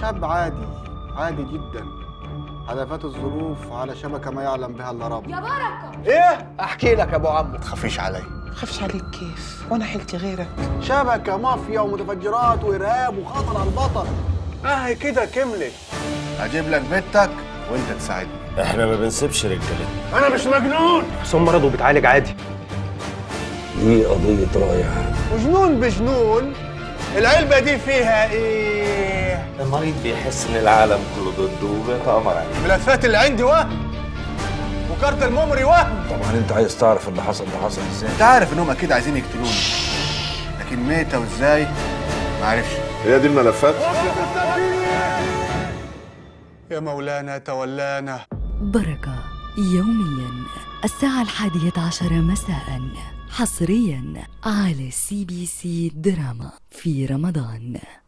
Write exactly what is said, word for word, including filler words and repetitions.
شاب عادي عادي جدا، حلفات الظروف على شبكه ما يعلم بها الا رب. يا بركه ايه؟ احكي لك يا ابو عمو. ما تخافيش علي. ما خافش عليك كيف؟ وانا حيلتي غيرك؟ شبكه مافيا ومتفجرات وارهاب وخطر على البطل. اهي كده كملت. اجيب لك بنتك وانت تساعدني. احنا ما بنسيبش رجالتنا. انا مش مجنون. حسام مرض وبيتعالج عادي. دي قضية رايح. وجنون بجنون. العلبة دي فيها ايه؟ المريض بيحس ان العالم كله ضده وبيتآمر عليه. الملفات اللي عندي وهم وكارت الميموري وهم. طبعا انت عايز تعرف اللي حصل ده حصل ازاي. انت عارف انهم اكيد عايزين يقتلوني، لكن متى وازاي ما عرفش. هي دي الملفات. يا مولانا تولانا. بركة يوميا الساعة الحادية عشر مساء حصريا على سي بي سي دراما في رمضان.